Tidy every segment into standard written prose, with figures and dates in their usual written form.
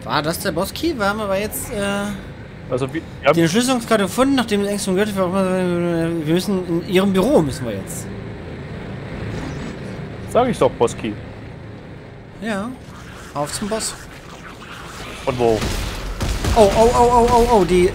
War das der Boss-Key? Wir haben aber jetzt Also wie, die Entschlüsselungskarte gefunden, nachdem es Ängste gehört. Wir müssen in ihrem Büro müssen wir jetzt. sag ich doch, Boski. Ja. Auf zum Boss. Und wo? Oh, die.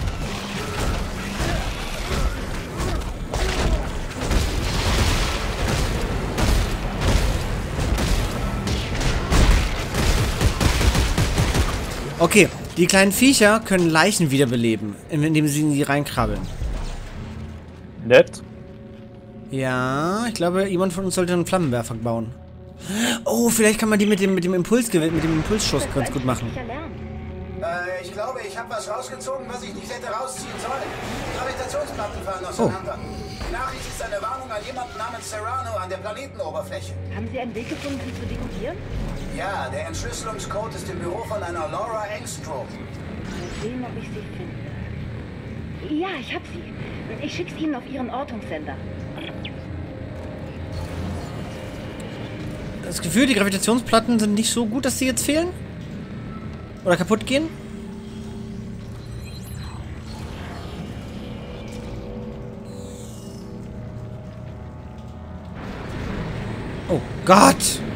Okay, die kleinen Viecher können Leichen wiederbeleben, indem sie in die reinkrabbeln. Nett. Ja, ich glaube, jemand von uns sollte einen Flammenwerfer bauen. Oh, vielleicht kann man die mit dem Impulsschuss ganz gut machen. Ich glaube, ich habe was rausgezogen, was ich nicht hätte rausziehen sollen. Die Gravitationsplatten fallen auseinander. Die Nachricht ist eine Warnung an jemanden namens Serrano an der Planetenoberfläche. Haben Sie einen Weg gefunden, sie zu dekodieren? Ja, der Entschlüsselungscode ist im Büro von einer Laura Engstrom. Mal sehen, ob ich sie finde. Ja, ich hab sie. Ich schick's Ihnen auf Ihren Ortungssender. Das Gefühl, die Gravitationsplatten sind nicht so gut, dass sie jetzt fehlen? Oder kaputt gehen? Oh Gott!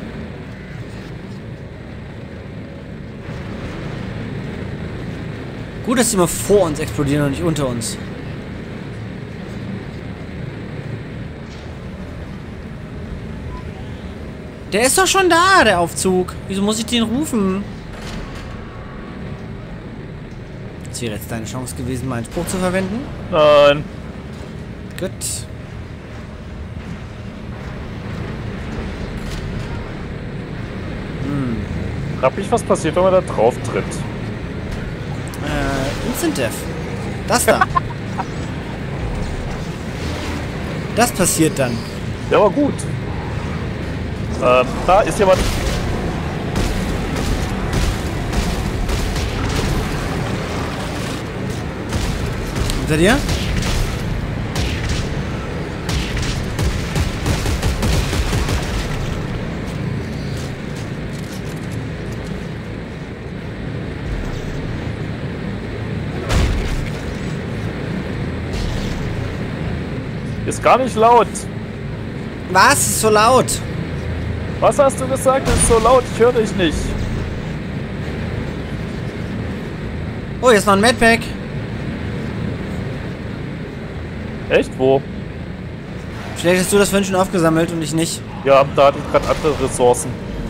Gut, dass sie immer vor uns explodieren und nicht unter uns. Der ist doch schon da, der Aufzug. Wieso muss ich den rufen? Das wäre jetzt deine Chance gewesen, meinen Spruch zu verwenden. Nein. Gut. Frag mich, was passiert, wenn man da drauf tritt. Instant Death. Das da. Das passiert dann. Der war gut. Da ist jemand. Hinter dir? Ist gar nicht laut. Was? Ist so laut? Was hast du gesagt? Das ist so laut, ich höre dich nicht. Oh, jetzt noch ein Madpack. Echt? Wo? Vielleicht hast du das vorhin schon aufgesammelt und ich nicht. Ja, da hatte ich gerade andere Ressourcen.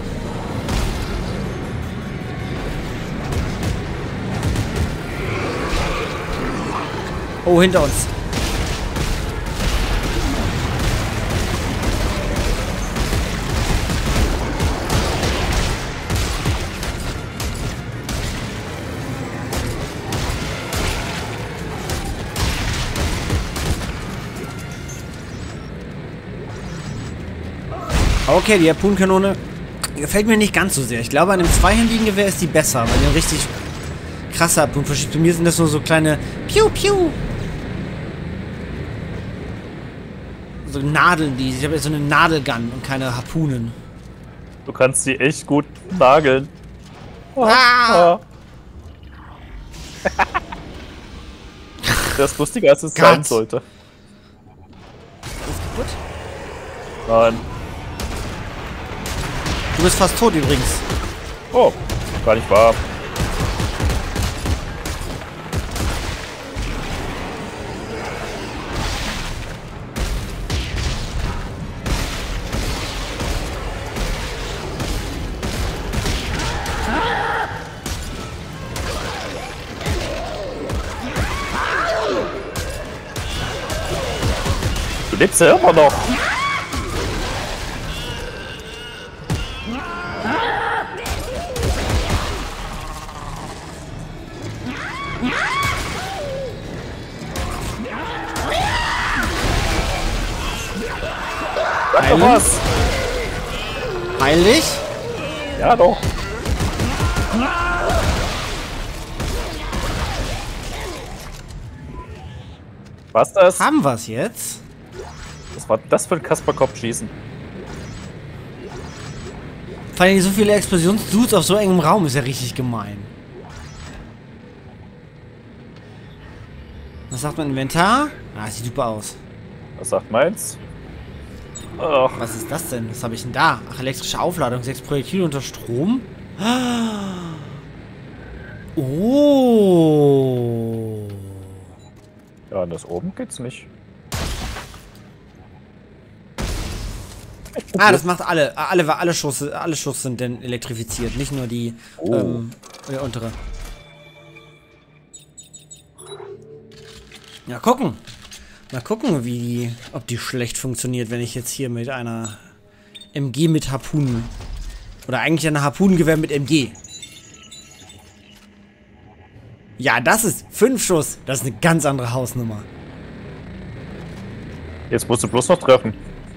Oh, hinter uns. Okay, die Harpunenkanone gefällt mir nicht ganz so sehr. Ich glaube, an einem zweihändigen Gewehr ist die besser, weil die ein richtig krasser Harpunen verschiebt. Bei mir sind das nur so kleine Piu-Piu. So Nadeln, ich habe jetzt so eine Nadelgun und keine Harpunen. Du kannst sie echt gut nageln. Ah! Das ist lustiger, als es Gott. sein sollte. Ist kaputt? Nein. Du bist fast tot übrigens. Oh, gar nicht wahr. Du lebst ja immer noch. Sag doch was. Heil dich? Ja, doch. Was das? Haben wir es jetzt? Was war das für ein Kasperkopfschießen? Vor allem so viele Explosionsdudes auf so engem Raum ist ja richtig gemein. Was sagt mein Inventar? Ah, sieht super aus. Was sagt meins? Ach, Was ist das denn? Was habe ich denn da? Ach, elektrische Aufladung. 6 Projektile unter Strom. Oh. ja, an das oben geht's nicht. Ah, das macht alle Schuss sind denn elektrifiziert, nicht nur die untere. Ja, gucken. Mal gucken, ob die schlecht funktioniert, wenn ich jetzt hier mit einer MG mit Harpunen. Oder eigentlich ein Harpunengewehr mit MG. Ja, das ist 5 Schuss. Das ist eine ganz andere Hausnummer. Jetzt musst du bloß noch treffen.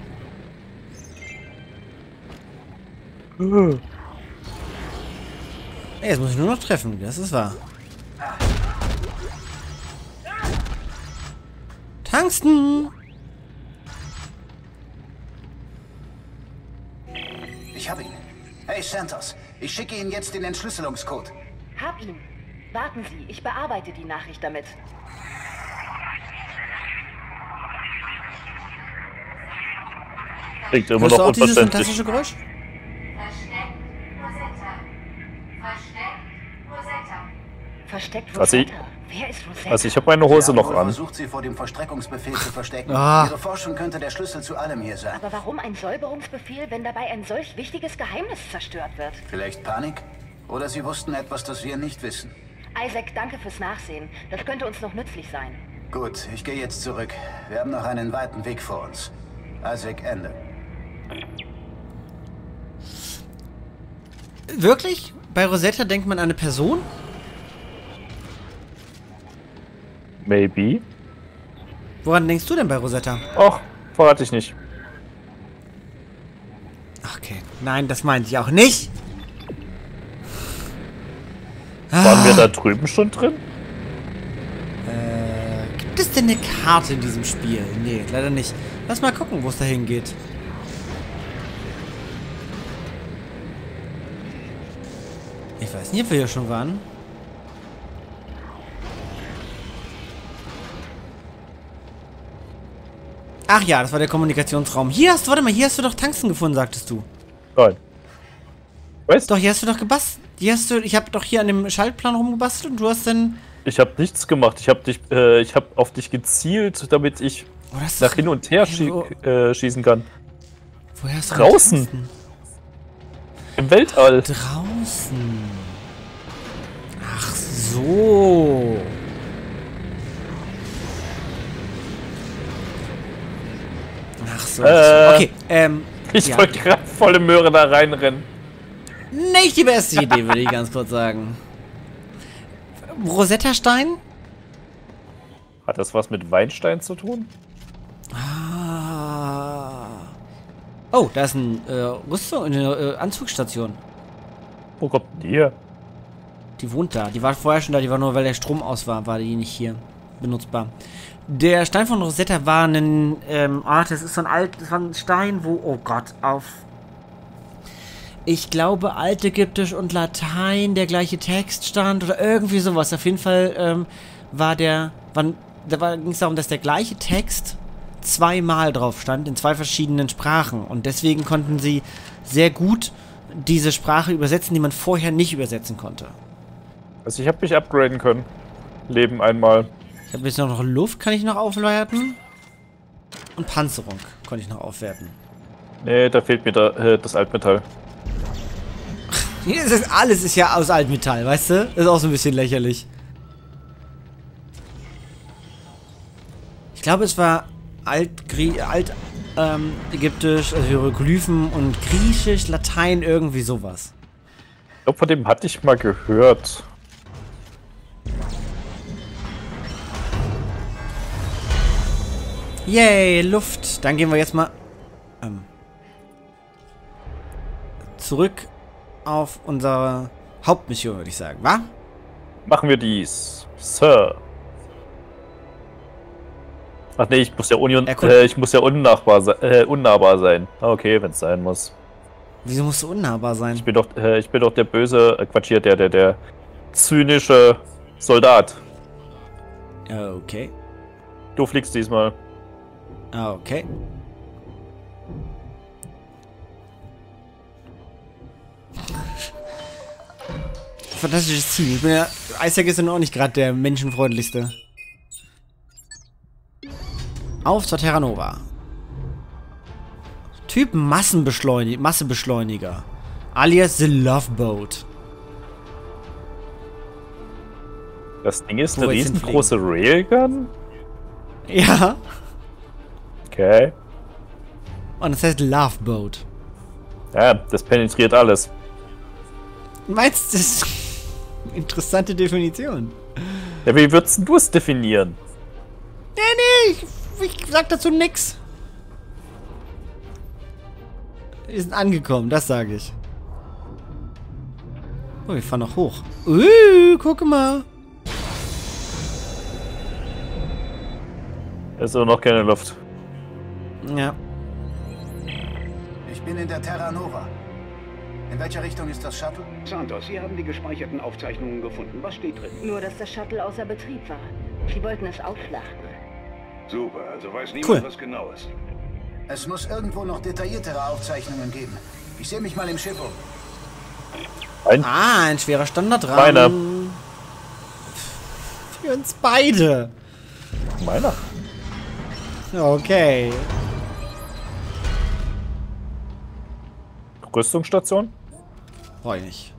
Jetzt muss ich nur noch treffen, das ist wahr. Tungsten! Ich hab ihn. Hey, Santos. Ich schicke Ihnen jetzt den Entschlüsselungscode. Hab ihn. Warten Sie, ich bearbeite die Nachricht damit. Klingt immer Hörst du noch auch dieses unverständlich. fantastische Geräusch? Versteckt Also ich- Rosetta. Wer ist Rosetta? Also ich habe meine Hose noch Wohl an. versucht, sie vor dem Vollstreckungsbefehl zu verstecken. Ah. Ihre Forschung könnte der Schlüssel zu allem hier sein. Aber warum ein Säuberungsbefehl, wenn dabei ein solch wichtiges Geheimnis zerstört wird? Vielleicht Panik? Oder sie wussten etwas, das wir nicht wissen. Isaac, danke fürs Nachsehen. Das könnte uns noch nützlich sein. Gut, ich gehe jetzt zurück. Wir haben noch einen weiten Weg vor uns. Isaac, Ende. Wirklich? Bei Rosetta denkt man an eine Person? Maybe. Woran denkst du denn bei Rosetta? Ach, verrate ich nicht. Ach, okay. Nein, das meinte ich auch nicht. Waren wir da drüben schon drin? Gibt es denn eine Karte in diesem Spiel? Nee, leider nicht. Lass mal gucken, wo es dahin geht. Ich weiß nicht, ob wir hier schon waren. Ach ja, das war der Kommunikationsraum. Warte mal, hier hast du doch Tungsten gefunden, sagtest du. Nein. Weißt du, Doch, hier hast du doch gebastelt. Ich habe doch hier an dem Schaltplan rumgebastelt und du hast dann... ich habe nichts gemacht. Ich habe auf dich gezielt, damit ich Oh, das ist nach hin und her schießen kann. Woher hast du Draußen. Tungsten? Im Weltall. Draußen. Ach so. Ach so. Okay, Ich ja. wollte gerade volle Möhre da reinrennen. Nicht die beste Idee, würde ich ganz kurz sagen. Rosetta-Stein? Hat das was mit Weinstein zu tun? Ah. Oh, da ist eine Anzugsstation. Wo kommt denn die her? Die wohnt da. Die war vorher schon da. Die war nur, weil der Strom aus war die nicht hier benutzbar. Der Stein von Rosetta war ein, das ist so das war ein Stein, wo, oh Gott, ich glaube, Altägyptisch und Latein der gleiche Text stand oder irgendwie sowas. Auf jeden Fall ging es darum, dass der gleiche Text zweimal drauf stand, in 2 verschiedenen Sprachen. Und deswegen konnten sie sehr gut diese Sprache übersetzen, die man vorher nicht übersetzen konnte. Also ich habe mich upgraden können. Leben einmal. Ich habe jetzt noch Luft, kann ich noch aufwerten. Und Panzerung konnte ich noch aufwerten. Nee, da fehlt mir das Altmetall. Alles ist ja aus Altmetall, weißt du? Das ist auch so ein bisschen lächerlich. Ich glaube, es war Ägyptisch, also Hieroglyphen und Griechisch, Latein, irgendwie sowas. Ich glaube, von dem hatte ich mal gehört. Yay, Luft. Dann gehen wir jetzt mal zurück auf unsere Hauptmission, würde ich sagen, wa? Machen wir dies. Sir. Ach nee, ich muss ja, unnahbar sein. Okay, wenn es sein muss. Wieso musst du unnahbar sein? Ich bin doch der böse, der zynische Soldat. Okay. Du fliegst diesmal. Ah, okay. Fantastisches Ziel. Ich bin ja, Isaac ist ja auch nicht gerade der menschenfreundlichste. Auf zur Terra Nova. Typ Massebeschleuniger. Alias The Love Boat. Das Ding ist Wo eine wir jetzt riesengroße Railgun? Ja. Okay. Und das heißt Love Boat. Ja, das penetriert alles. Meinst du, das ist eine interessante Definition? Ja, wie würdest du es definieren? Nee, ich sag dazu nix. Wir sind angekommen, das sage ich. Oh, wir fahren noch hoch. Guck mal. Es ist auch noch keine Luft. Ja. Ich bin in der Terra Nova. In welcher Richtung ist das Shuttle? Santos, Sie haben die gespeicherten Aufzeichnungen gefunden. Was steht drin? Nur, dass das Shuttle außer Betrieb war. Sie wollten es aufschlachten. Super, also weiß niemand Cool. was Genaues. Es muss irgendwo noch detailliertere Aufzeichnungen geben. Ich sehe mich mal im Schiff um. Ein schwerer Standardrahmen. Meiner. Für uns beide. Meiner. Okay. Rüstungsstation? Brauche ich nicht.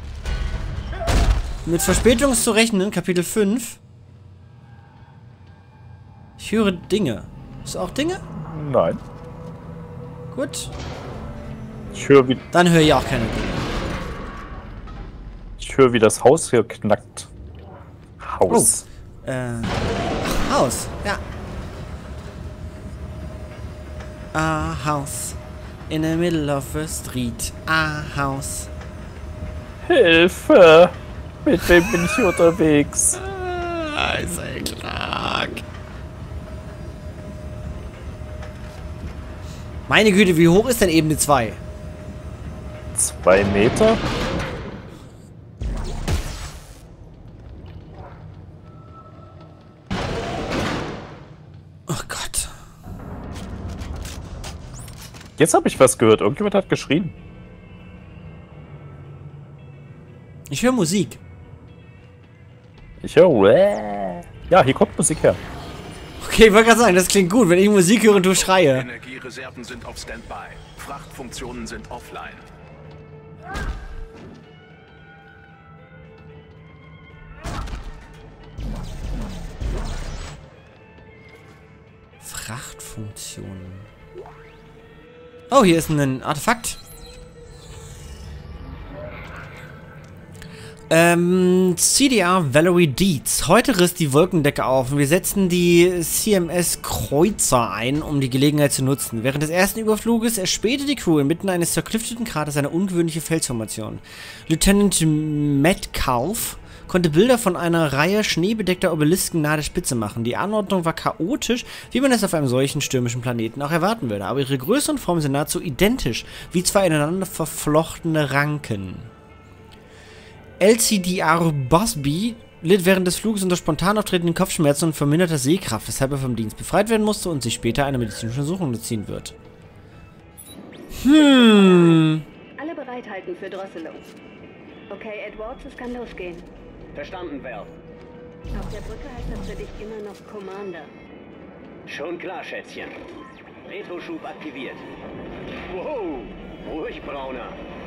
Mit Verspätung ist zu rechnen, Kapitel 5. Ich höre Dinge. Ist auch Dinge? Nein. Gut. Ich höre, wie Dann höre ich auch keine Dinge. das Haus hier knackt. Haus. Haus. Ja. A house. In the middle of the street. A house. Hilfe! Mit wem bin ich unterwegs? Isaac Clarke. Meine Güte, wie hoch ist denn Ebene 2? 2 Meter? Oh Gott. Jetzt habe ich was gehört. Irgendjemand hat geschrien. Ich höre Musik. Ich höre... Ja, hier kommt Musik her. Okay, ich wollte gerade sagen, das klingt gut, wenn ich Musik höre und du schreie. Energiereserven sind auf Standby. Frachtfunktionen sind offline. Frachtfunktionen. Oh, hier ist ein Artefakt. CDR Valerie Deeds. Heute riss die Wolkendecke auf und wir setzen die CMS Kreuzer ein, um die Gelegenheit zu nutzen. Während des ersten Überfluges erspähte die Crew inmitten eines zerklüfteten Kraters eine ungewöhnliche Felsformation. Lieutenant Metcalf konnte Bilder von einer Reihe schneebedeckter Obelisken nahe der Spitze machen. Die Anordnung war chaotisch, wie man es auf einem solchen stürmischen Planeten auch erwarten würde, aber ihre Größe und Form sind nahezu identisch, wie zwei ineinander verflochtene Ranken. LCDR Busby litt während des Fluges unter spontan auftretenden Kopfschmerzen und verminderter Sehkraft, weshalb er vom Dienst befreit werden musste und sich später einer medizinischen Untersuchung unterziehen wird. Alle bereithalten für Drosselung. Okay, Edwards, es kann losgehen. Verstanden, Val. Auf der Brücke heißt das für dich immer noch Commander. Schon klar, Schätzchen. Retroschub aktiviert. Wow, ruhig, Brauner.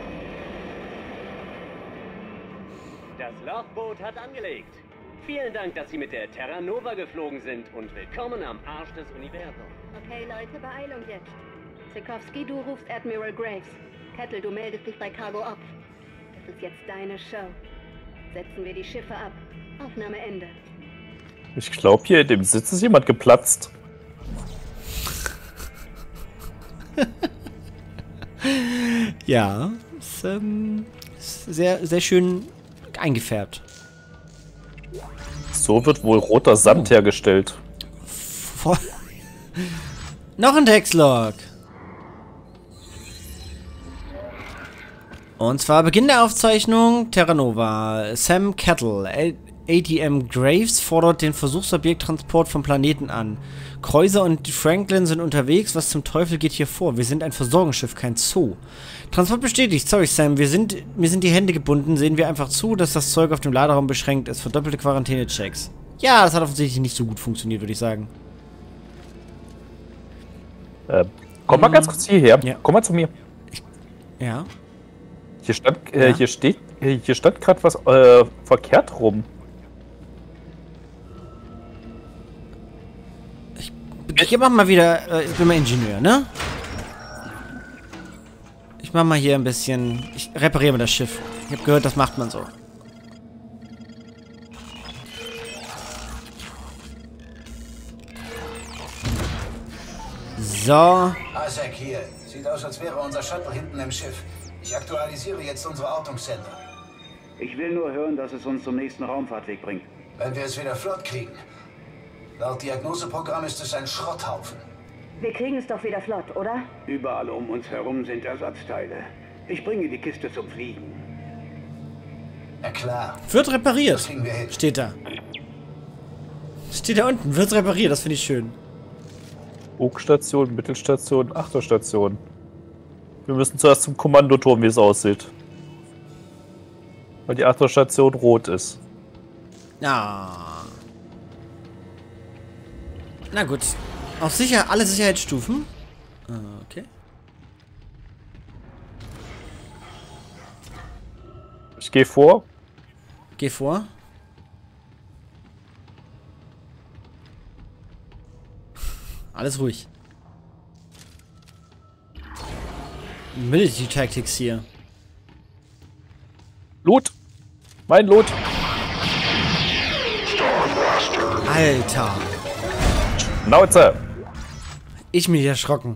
Das Loveboat hat angelegt. Vielen Dank, dass Sie mit der Terra Nova geflogen sind und willkommen am Arsch des Universums. Okay, Leute, Beeilung jetzt. Sikowski, du rufst Admiral Graves. Kettle, du meldest dich bei Cargo Ops. Das ist jetzt deine Show. Setzen wir die Schiffe ab. Aufnahme Ende. Ich glaube, hier in dem Sitz ist jemand geplatzt. Ja, ist sehr, sehr schön eingefärbt. So wird wohl roter Sand hergestellt. Noch ein Textlog. Und zwar Beginn der Aufzeichnung Terra Nova. Sam Kettle, ADM Graves fordert den Versuchsobjekttransport vom Planeten an. Kreuzer und Franklin sind unterwegs. Was zum Teufel geht hier vor? Wir sind ein Versorgungsschiff, kein Zoo. Transport bestätigt. Sorry, Sam. Mir sind die Hände gebunden. Sehen wir einfach zu, dass das Zeug auf dem Laderaum beschränkt ist. Verdoppelte Quarantänechecks. Ja, das hat offensichtlich nicht so gut funktioniert, würde ich sagen. Komm mal ganz kurz hierher. Ja. Komm mal zu mir. Ja. Hier stand, Ja. hier stand gerade was verkehrt rum. Ich mach mal wieder, ich bin mal Ingenieur, ne? Ich mach mal hier ein bisschen, ich repariere mal das Schiff. Ich habe gehört, das macht man so. So. Isaac hier. Sieht aus, als wäre unser Shuttle hinten im Schiff. Ich aktualisiere jetzt unsere Ortungssender. Ich will nur hören, dass es uns zum nächsten Raumfahrtweg bringt. Wenn wir es wieder flott kriegen. Laut Diagnoseprogramm ist es ein Schrotthaufen. Wir kriegen es doch wieder flott, oder? Überall um uns herum sind Ersatzteile. Ich bringe die Kiste zum Fliegen. Na klar. Wird repariert. Das kriegen wir hin. Steht da. Steht da unten. Wird repariert. Das finde ich schön. Bugstation, Mittelstation, Achterstation. Wir müssen zuerst zum Kommandoturm, wie es aussieht. Weil die Achterstation rot ist. Ah. Na gut. Auf sicher alle Sicherheitsstufen. Okay. Ich gehe vor. Geh vor. Alles ruhig. Military Tactics hier. Loot. Mein Loot. Alter. Schnauze. Ich bin erschrocken.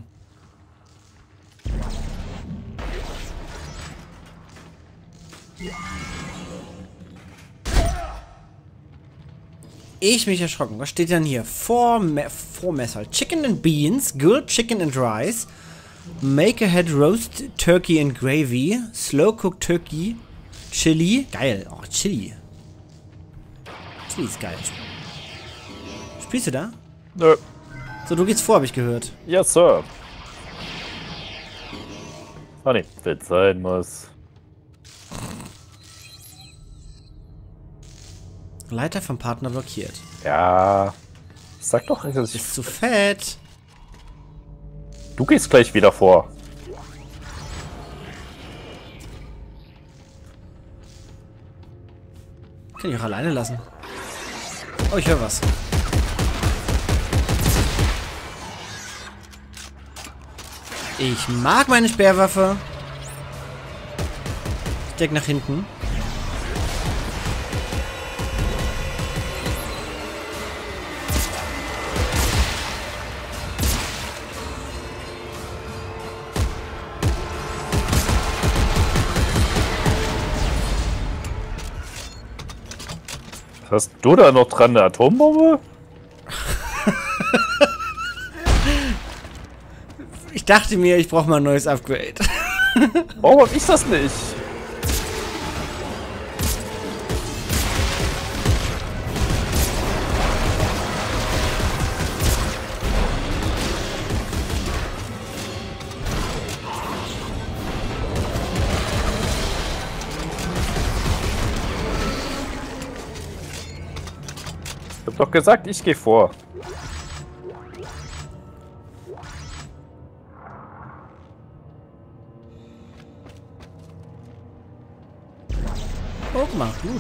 Ich mich erschrocken. Was steht denn hier? Vormesser. Chicken and Beans, Grilled Chicken and Rice, Make ahead Roast Turkey and Gravy, Slow Cooked Turkey, Chili. Geil. Oh, Chili. Chili ist geil. Spielst du da? Nö. So, du gehst vor, habe ich gehört. Yes, Sir. Oh ne, wenn es sein muss. Leiter vom Partner blockiert. Ja. Sag doch nicht, dass ich... Ist zu fett. Du gehst gleich wieder vor. Kann ich auch alleine lassen. Oh, ich höre was. Ich mag meine Sperrwaffe. Ich deck nach hinten. Hast du da noch dran eine Atombombe? Ich dachte mir, ich brauche mal ein neues Upgrade. Warum hab ich das nicht? Ich hab doch gesagt, ich gehe vor. Oh, guck mal, Loot.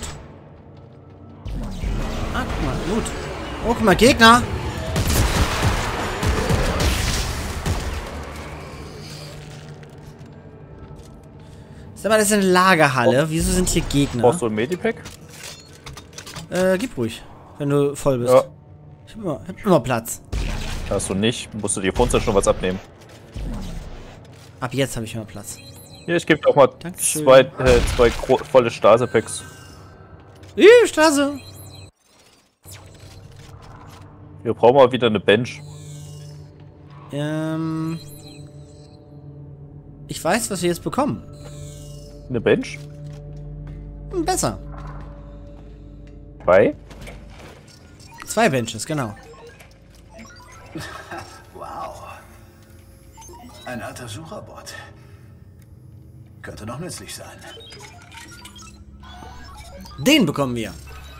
Ah, guck mal, Loot. Oh, guck mal, Gegner. Sag mal, das ist eine Lagerhalle. Wieso sind hier Gegner? Brauchst du ein Medipack? Gib ruhig, wenn du voll bist. Ja. Ich hab immer Platz. Hast du nicht. Musst du dir von uns schon was abnehmen. Ab jetzt habe ich immer Platz. Hier, ich gebe dir auch mal Dankeschön. zwei volle Stase-Packs. Straße. Wir brauchen mal wieder eine Bench. Ich weiß, was wir jetzt bekommen. Eine Bench? Besser. 2? 2 Benches, genau. Wow. Ein alter Sucherbot. Könnte noch nützlich sein. Den bekommen wir.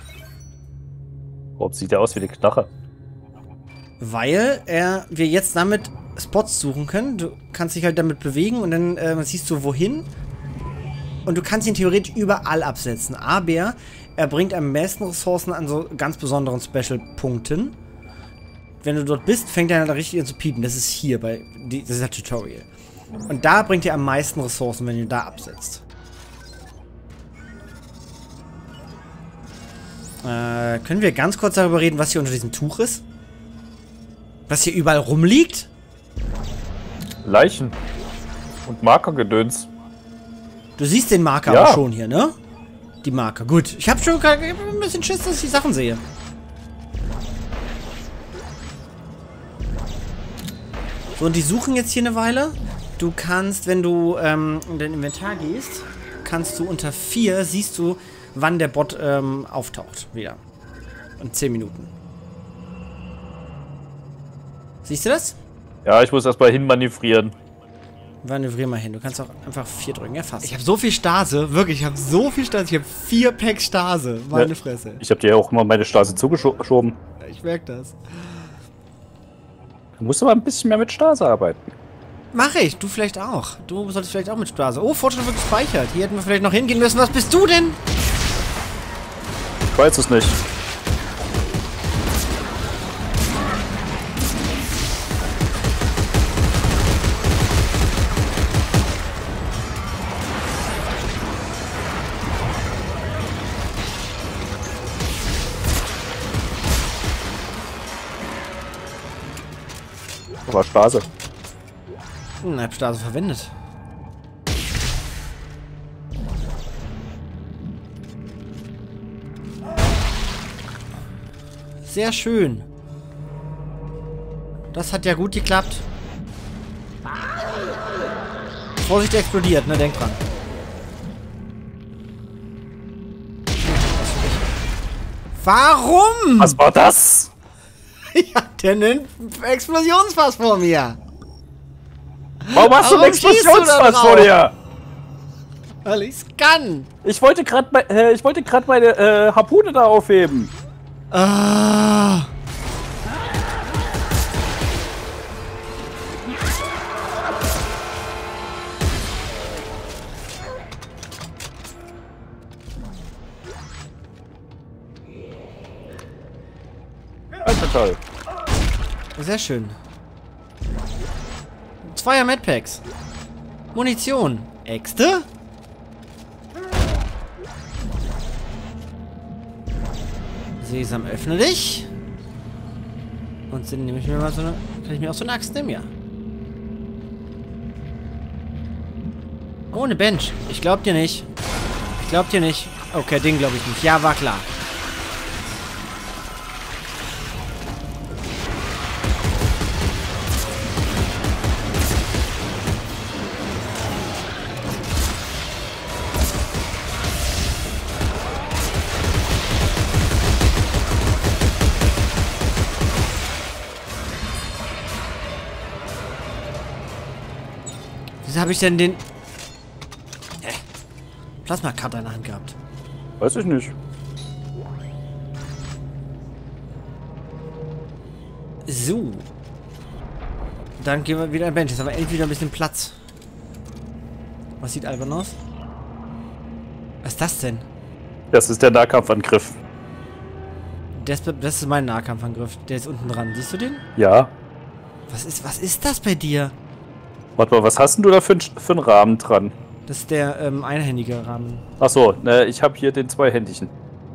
Warum sieht der aus wie eine Knarre? Weil wir jetzt damit Spots suchen können. Du kannst dich halt damit bewegen und dann siehst du wohin. Und du kannst ihn theoretisch überall absetzen. Aber er bringt am meisten Ressourcen an so ganz besonderen Special-Punkten. Wenn du dort bist, fängt er dann richtig an zu piepen. Das ist hier bei dieser Tutorial. Und da bringt er am meisten Ressourcen, wenn du ihn da absetzt. Können wir ganz kurz darüber reden, was hier unter diesem Tuch ist? Was hier überall rumliegt? Leichen. Und Markergedöns. Du siehst den Marker Ja. aber schon hier, ne? Die Marker. Gut. Ich hab schon ein bisschen Schiss, dass ich die Sachen sehe. So, und die suchen jetzt hier eine Weile. Du kannst, wenn du in dein Inventar gehst, kannst du unter 4, siehst du, wann der Bot auftaucht. Wieder. In 10 Minuten. Siehst du das? Ja, ich muss erstmal hinmanövrieren. Manövrier mal hin. Du kannst auch einfach 4 drücken. Ja, fast. Ich habe so viel Stase. Wirklich, ich habe so viel Stase. Ich habe 4 Packs Stase. Meine Fresse. Ich habe dir ja auch immer meine Stase zugeschoben. Ich merke das. Du musst aber ein bisschen mehr mit Stase arbeiten. Mache ich. Du vielleicht auch. Du solltest vielleicht auch mit Stase. Oh, Fortschritt wird gespeichert. Hier hätten wir vielleicht noch hingehen müssen. Was bist du denn? Ich weiß es nicht. Aber Stase. Hab Stase verwendet. Sehr schön. Das hat ja gut geklappt. Vorsicht, der explodiert, ne? Denk dran. Warum? Was war das? Ich hatte einen Explosionsfass vor mir. Warum hast du ein Warum schießt du da Explosionsfass drauf? vor dir? Weil ich's kann. Ich wollte gerade meine Harpune da aufheben. Ah. Also toll. Sehr schön. 2er Medpacks. Munition. Äxte? Sesam, öffne dich. Und dann nehme ich mir mal so eine. Kann ich mir auch so eine Axt nehmen, ja. Oh, eine Bench. Ich glaub dir nicht. Ich glaub dir nicht. Okay, den glaube ich nicht. Ja, war klar. Wieso habe ich denn den Plasma-Cutter in der Hand gehabt? Weiß ich nicht. So. Dann gehen wir wieder ein Bench. Jetzt haben wir endlich wieder ein bisschen Platz. Was sieht albern aus? Was ist das denn? Das ist der Nahkampfangriff. Das ist mein Nahkampfangriff. Der ist unten dran. Siehst du den? Ja. Was ist das bei dir? Warte mal, was hast denn du da für einen Rahmen dran? Das ist der einhändige Rahmen. Achso, ne, ich habe hier den zweihändigen.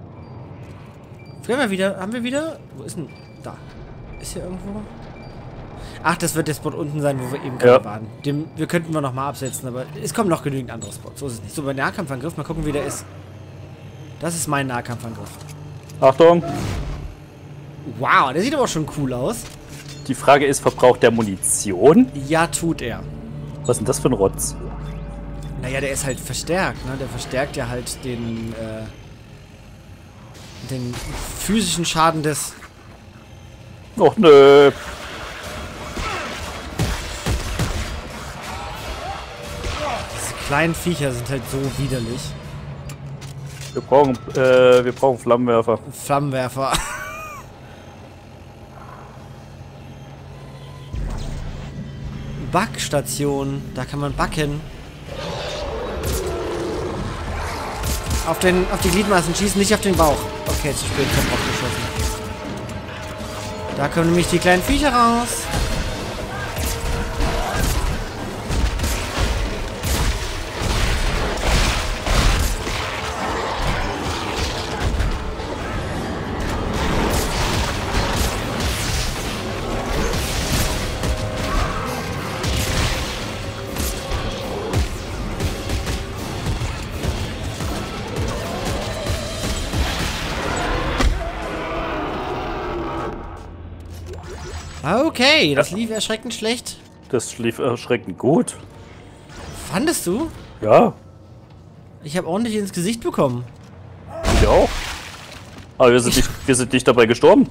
Haben wir wieder? Wo ist denn? Da. Ist hier irgendwo? Ach, das wird der Spot unten sein, wo wir eben gerade waren. Wir könnten wir nochmal absetzen, aber es kommen noch genügend andere Spots. So ist es nicht. So, bei Nahkampfangriff, mal gucken, wie der ist. Das ist mein Nahkampfangriff. Achtung! Wow, der sieht aber schon cool aus. Die Frage ist, verbraucht der Munition? Ja, tut er. Was ist denn das für ein Rotz? Naja, der ist halt verstärkt, ne? Der verstärkt ja halt den, Den physischen Schaden des... Och nö. Diese kleinen Viecher sind halt so widerlich. Wir brauchen Flammenwerfer. Flammenwerfer. Backstation. Da kann man backen. Auf die Gliedmaßen schießen, nicht auf den Bauch. Okay, zu spät, ich hab aufgeschossen. Da kommen nämlich die kleinen Viecher raus. Okay, das lief erschreckend schlecht. Das lief erschreckend gut. Fandest du? Ja. Ich habe ordentlich ins Gesicht bekommen. Ich auch. Aber wir sind nicht dabei gestorben.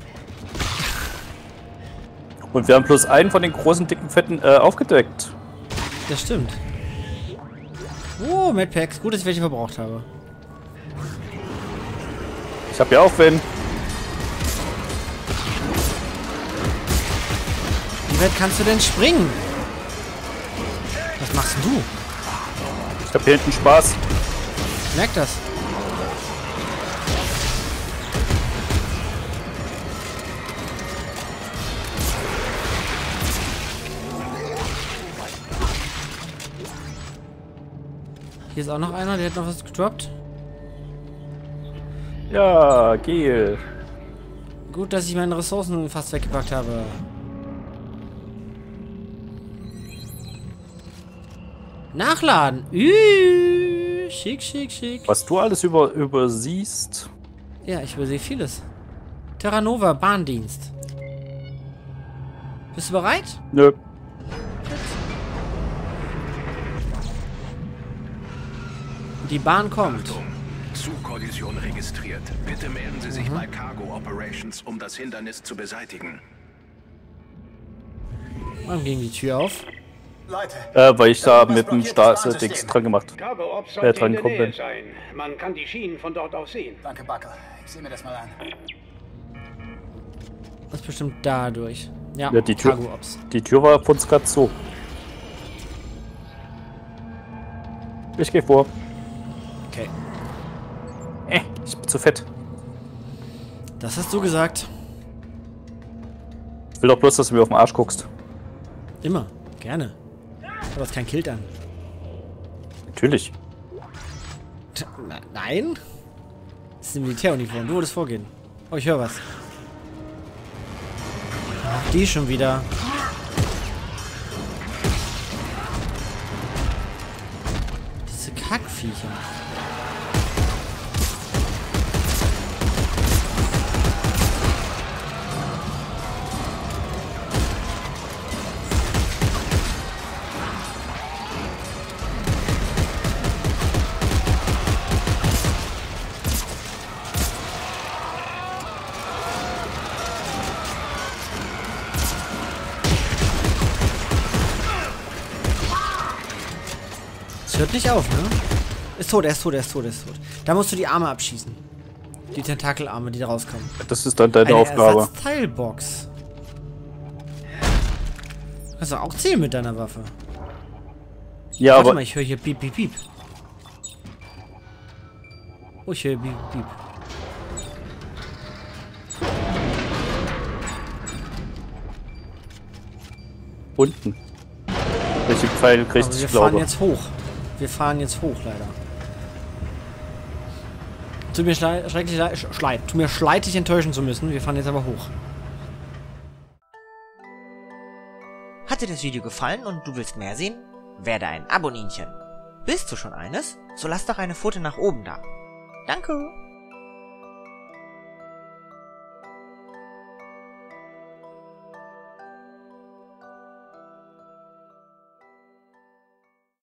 Und wir haben bloß einen von den großen, dicken, fetten aufgedeckt. Das stimmt. Oh, Medpacks. Gut, dass ich welche verbraucht habe. Ich habe ja auch wen. Wie weit kannst du denn springen? Was machst denn du? Ich hab hier hinten Spaß. Ich merk das. Hier ist auch noch einer, der hat noch was gedroppt. Ja, Gel. Gut, dass ich meine Ressourcen fast weggepackt habe. Nachladen. Schick, schick, schick. Was du alles übersiehst. Ja, ich übersehe vieles. Terra Nova, Bahndienst. Bist du bereit? Nö. Die Bahn kommt. Zugkollision registriert. Bitte melden Sie sich bei Cargo Operations, um das Hindernis zu beseitigen. Wann ging die Tür auf? Leute, Weil ich da mit dem blockiert das Dings Bahnsystem. dran gemacht. Cargo Ops sollte dran in der gekommen Nähe bin. sein. Man kann die Schienen von dort aus sehen. Danke, Buckle. Ich sehe mir das mal an. Das ist bestimmt dadurch. Ja, Ja, die Tür. Cargo Ops. Die Tür war von uns gerade so. Ich gehe vor. Okay. Ich bin zu fett. Das hast du gesagt. Ich will doch bloß, dass du mir auf den Arsch guckst. Immer. Gerne. Du hast kein Kilt an. Natürlich. Nein? Das ist eine Militäruniform. Du würdest vorgehen. Oh, ich höre was. Ach, die schon wieder. Diese Kackviecher. Es hört nicht auf, ne? Ist tot, er ist tot, er ist tot, er ist tot. Da musst du die Arme abschießen. Die Tentakelarme, die da rauskommen. Das ist dann deine Eine Aufgabe. Ersatzteilbox. Kannst du auch zählen mit deiner Waffe. Ja, Warte aber mal, ich höre hier Piep, Piep, Piep. Oh, ich höre Piep, Piep. unten. Welche Pfeil kriegt Aber wir ich fahren glaube. jetzt hoch. Wir fahren jetzt hoch, leider. Tut mir schrecklich leid. Tut mir leid, dich enttäuschen zu müssen. Wir fahren jetzt aber hoch. Hat dir das Video gefallen und du willst mehr sehen? Werde ein Aboninchen. Bist du schon eines? So lass doch eine Pfote nach oben da. Danke!